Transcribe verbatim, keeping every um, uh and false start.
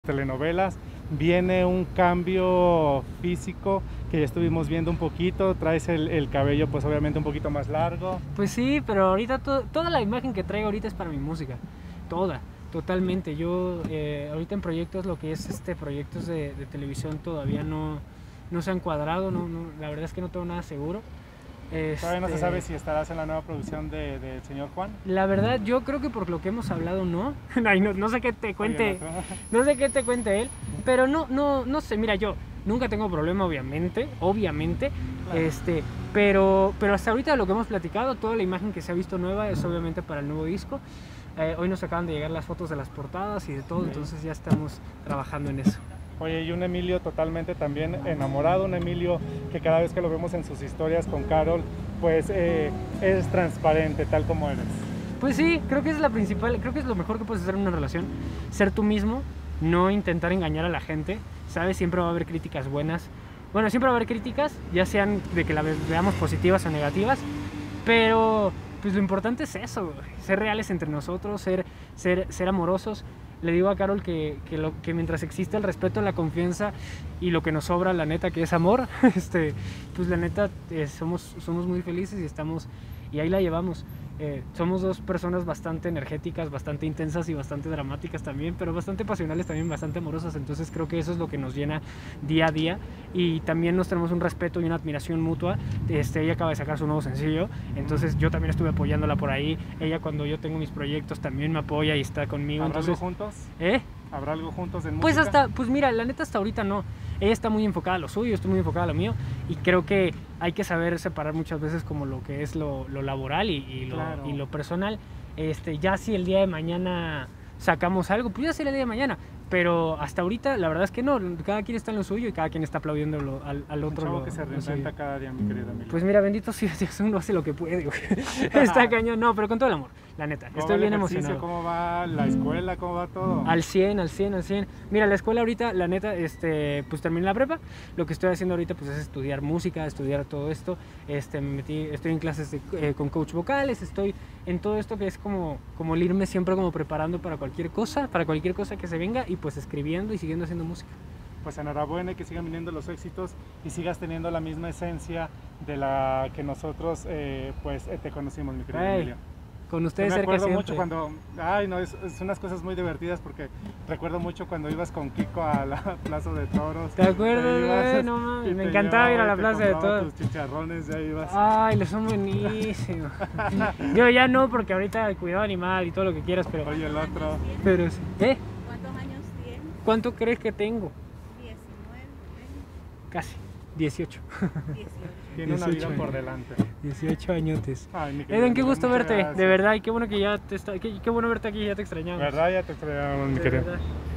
telenovelas, viene un cambio físico que ya estuvimos viendo un poquito, traes el, el cabello pues obviamente un poquito más largo. Pues sí, pero ahorita to toda la imagen que traigo ahorita es para mi música, toda, totalmente. Yo eh, ahorita en proyectos, lo que es este proyectos de, de televisión todavía no, no se han cuadrado, no, no, la verdad es que no tengo nada seguro. Este... Todavía no se Este, sabe si estarás en la nueva producción de, de Señor Juan. La verdad, yo creo que por lo que hemos hablado, no. Ay, no, no sé qué te cuente, no sé qué te cuente él, pero no, no, no sé. Mira, yo nunca tengo problema, obviamente, obviamente, claro. este, pero, pero hasta ahorita lo que hemos platicado, toda la imagen que se ha visto nueva es obviamente para el nuevo disco. Eh, hoy nos acaban de llegar las fotos de las portadas y de todo, sí. Entonces ya estamos trabajando en eso. Oye, y un Emilio totalmente también enamorado, un Emilio que cada vez que lo vemos en sus historias con Carol, pues eh, es transparente, tal como eres. Pues sí, creo que es la principal, creo que es lo mejor que puedes hacer en una relación, ser tú mismo, no intentar engañar a la gente, ¿sabes? Siempre va a haber críticas buenas, bueno, siempre va a haber críticas, ya sean de que las veamos positivas o negativas, pero pues lo importante es eso, ser reales entre nosotros, ser, ser, ser amorosos. Le digo a Carol que, que, lo, que mientras existe el respeto, la confianza y lo que nos sobra, la neta, que es amor, este, pues la neta, eh, somos, somos muy felices y estamos, y ahí la llevamos. Eh, somos dos personas bastante energéticas, bastante intensas y bastante dramáticas también, pero bastante pasionales también, bastante amorosas, entonces creo que eso es lo que nos llena día a día y también nos tenemos un respeto y una admiración mutua. Este, ella acaba de sacar su nuevo sencillo, entonces yo también estuve apoyándola por ahí, ella cuando yo tengo mis proyectos también me apoya y está conmigo. ¿Habrá entonces, algo juntos? ¿Eh? ¿Habrá algo juntos en música? Pues hasta, pues mira, la neta hasta ahorita no. Ella está muy enfocada a lo suyo, estoy muy enfocada a lo mío y creo que hay que saber separar muchas veces como lo que es lo, lo laboral y, y, lo, claro. y lo personal. Este, ya si el día de mañana sacamos algo, pues ya será el día de mañana. Pero hasta ahorita la verdad es que no, cada quien está en lo suyo y cada quien está aplaudiendo lo, al, al otro. Un chavo que se reinventa cada día, mi querido Emilio. Pues mira, bendito sea Dios, uno hace lo que puede, güey. Está cañón, no, pero con todo el amor, la neta. Estoy bien emocionado. ¿Cómo va la escuela? ¿Cómo va todo? Al cien, al cien, al cien. Mira, la escuela ahorita, la neta, este, pues terminé la prepa. Lo que estoy haciendo ahorita pues es estudiar música, estudiar todo esto. Este, me metí, estoy en clases de, eh, con coach vocales, estoy en todo esto que es como, como el irme siempre como preparando para cualquier cosa, para cualquier cosa que se venga y pues escribiendo y siguiendo haciendo música. Pues enhorabuena y que sigan viniendo los éxitos y sigas teniendo la misma esencia de la que nosotros eh, pues te conocimos, mi querido hey, Emilio. Con ustedes Yo me cerca acuerdo siempre. mucho cuando, ay no, es, es unas cosas muy divertidas porque recuerdo mucho cuando ibas con Kiko a la Plaza de Toros. ¿Te acuerdas? Ibas, no mames, me encantaba ir a la Plaza de Toros. Tus chicharrones, ya ibas. Ay, los son buenísimos. Yo ya no, porque ahorita cuidado animal y todo lo que quieras, pero... Oye, el otro. Pero sí. ¿Eh? ¿Cuántos años tienes? ¿Cuánto crees que tengo? diecinueve. Casi, dieciocho. dieciocho. Tiene una vida por delante. dieciocho añotes. Ay, Eden, qué gusto verte, gracias. De verdad, y qué bueno que ya te está, qué, qué bueno verte aquí, ya te extrañamos. ¿Verdad? Ya te extrañamos, mi querido.